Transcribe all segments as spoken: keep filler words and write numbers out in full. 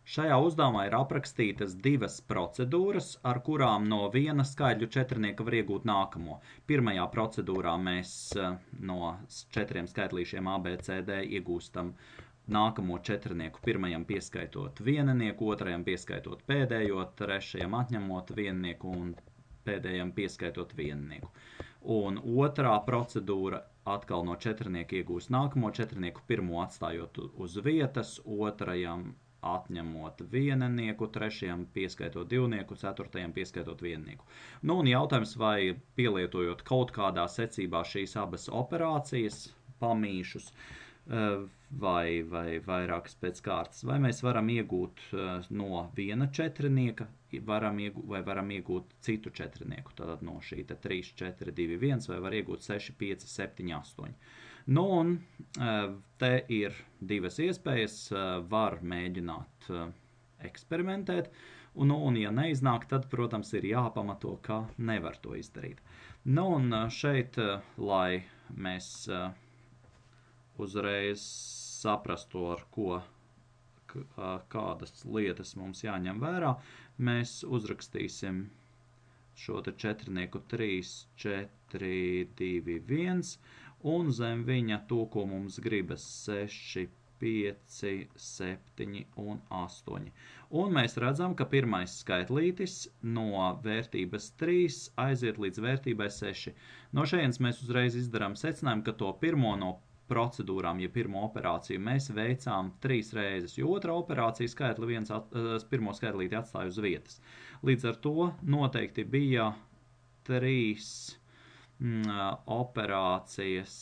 Šajā uzdevumā ir aprakstītas divas procedūras, ar kurām no viena skaitļu četrnieka var iegūt nākamo. Pirmajā procedūrā mēs no četriem skaitlīšiem A, B, C, D iegūstam nākamo četrnieku, pirmajam pieskaitot viennieku, otrajam pieskaitot pēdējo, trešajam atņemot viennieku un pēdējam pieskaitot viennieku. Un otrā procedūra atkal no četrnieka iegūst nākamo četrnieku, pirmo atstājot uz vietas, otrajam atņemot viennieku, trešajam pieskaitot divnieku, ceturtajam pieskaitot viennieku. Nu, un jautājums, vai pielietojot kaut kādā secībā šīs abas operācijas, pamīšus, vai, vai vairākas pēc kārtas, vai mēs varam iegūt no viena četrnieka, varam iegūt, vai varam iegūt citu četrnieku, tātad no šī te trīs, četri, divi, viens, vai var iegūt seši, pieci, septiņi, astoņi. Nu, un te ir divas iespējas, var mēģināt eksperimentēt, un, un ja neiznāk, tad, protams, ir jāpamato, ka nevar to izdarīt. Nu, un šeit, lai mēs uzreiz saprastu, ar ko, kādas lietas mums jāņem vērā, mēs uzrakstīsim šo te četrnieku trīs, četri, divi, viens, un zem viņa to, ko mums gribas seši, pieci, septiņi un astoņi. Un mēs redzam, ka pirmais skaitlītis no vērtības trīs aiziet līdz vērtībai seši. No šejienes mēs uzreiz izdarām secinājumu, ka to pirmo no procedūrām, ja pirmo operāciju mēs veicām trīs reizes, jo otra operācija skaitli viens at, pirmo skaitlīti atstāja uz vietas. Līdz ar to noteikti bija trīs mm, operācijas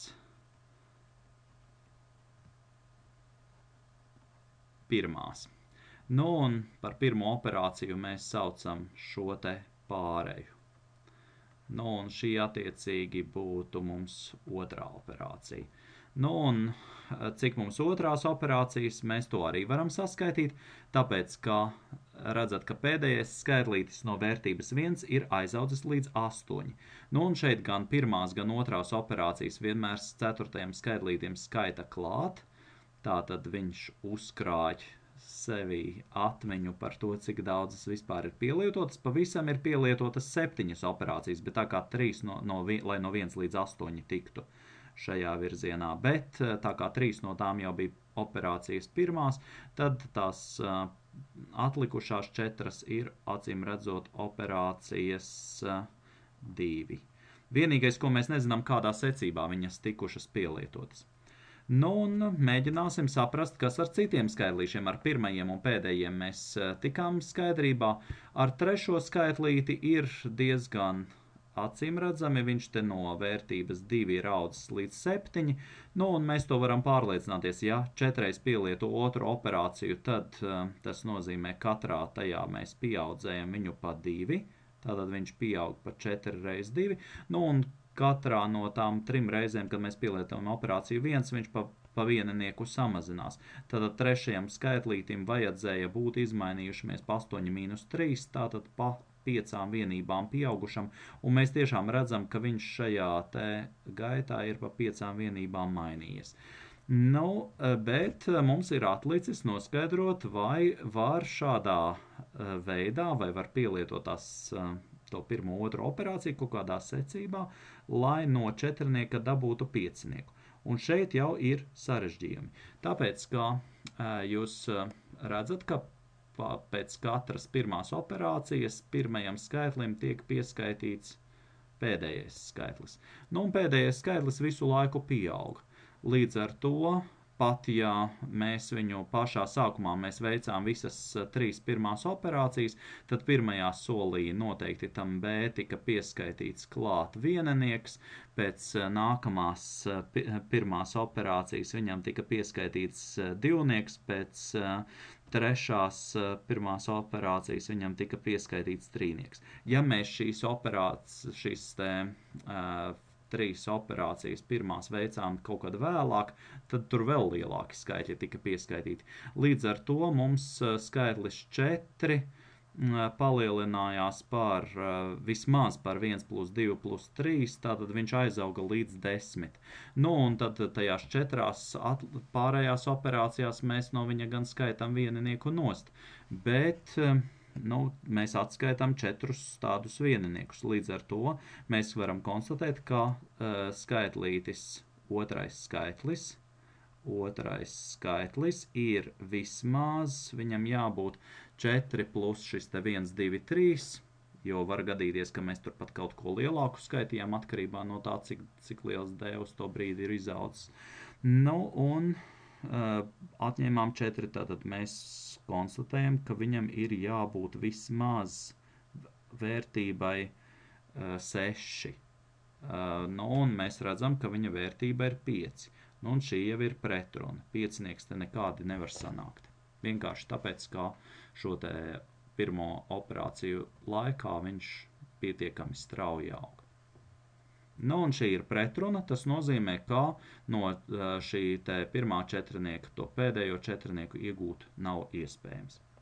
pirmās. Nu, un par pirmo operāciju mēs saucam šo te pāreju. Nu, un šī attiecīgi būtu mums otrā operācija. Nu, un cik mums otrās operācijas, mēs to arī varam saskaitīt, tāpēc, ka redzat, ka pēdējais skaitlītis no vērtības viens ir aizaudzis līdz astoņi. Nu, un šeit gan pirmās, gan otrās operācijas vienmēr ceturtajam skaitlītim skaita klāt, tātad viņš uzkrāj sevi atmiņu par to, cik daudzas vispār ir pielietotas. Pavisam ir pielietotas septiņas operācijas, bet tā kā trīs, no, no, lai no viens līdz astoņi tiktu šajā virzienā, bet tā kā trīs no tām jau bija operācijas pirmās, tad tās uh, atlikušās četras ir, acīm redzot, operācijas uh, divi. Vienīgais, ko mēs nezinām, kādā secībā viņas tikušas pielietotas. Nu, un mēģināsim saprast, kas ar citiem skaitlīšiem, ar pirmajiem un pēdējiem mēs uh, tikām skaidrībā. Ar trešo skaitlīti ir diezgan acīm redzami, viņš te no vērtības divi ir audzis līdz septiņi, nu, un mēs to varam pārliecināties, ja četreiz pielieto otru operāciju, tad uh, tas nozīmē, katrā tajā mēs pieaudzējam viņu pa divi, tātad viņš pieaug pa četri reiz divi, nu, un katrā no tām trim reizēm, kad mēs pielietojam operāciju viens, viņš pa, pa viennieku samazinās. Tātad trešajam skaitlītim vajadzēja būt izmainījušamies pa astoņi mīnus trīs, tātad pa piecām vienībām pieaugušam, un mēs tiešām redzam, ka viņš šajā te gaitā ir pa piecām vienībām mainījies. Nu, bet mums ir atlicis noskaidrot, vai var šādā veidā, vai var pielietot tās, to pirmo otru operāciju kaut kādā secībā, lai no četrnieka dabūtu piecinieku. Un šeit jau ir sarežģījumi. Tāpēc, ka jūs redzat, ka pēc katras pirmās operācijas pirmajam skaitlim tiek pieskaitīts pēdējais skaitlis. Nu, un pēdējais skaitlis visu laiku pieaug. Līdz ar to, pat ja mēs viņu pašā sākumā mēs veicām visas trīs pirmās operācijas, tad pirmajā solī noteikti tam B tika pieskaitīts klāt viennieks, pēc nākamās pirmās operācijas viņam tika pieskaitīts divnieks, pēc trešās pirmās operācijas viņam tika pieskaitīts trīnieks. Ja mēs šīs operācijas, šīs te, uh, trīs operācijas pirmās veicām kaut kad vēlāk, tad tur vēl lielāki skaitļi tika pieskaitīti. Līdz ar to mums skaitlis četri palielinājās par vismaz par viens plus divi plus trīs, tātad viņš aizauga līdz desmit. Nu, un tad tajās četrās pārējās operācijās mēs no viņa gan skaitam vieninieku nost, bet nu, mēs atskaitām četrus tādus vieniniekus. Līdz ar to mēs varam konstatēt, ka uh, skaitlītis, otrais skaitlis, otrais skaitlis ir vismaz, viņam jābūt četri plus šis te viens, divi, trīs, jo var gadīties, ka mēs turpat kaut ko lielāku skaitījām atkarībā no tā, cik, cik liels D uz to brīdi ir izaudzis. Nu, un uh, atņēmām četri, tātad mēs konstatējam, ka viņam ir jābūt vismaz vērtībai uh, seši. Uh, nu, un mēs redzam, ka viņa vērtība ir pieci. Nu, un šī jau ir pretruna. Piecinieks te nekādi nevar sanākt. Vienkārši tāpēc, ka šo te pirmo operāciju laikā viņš pietiekami strauji aug. Nu, un šī ir pretruna. Tas nozīmē, ka no šī te pirmā četrnieka to pēdējo četrnieku iegūt nav iespējams.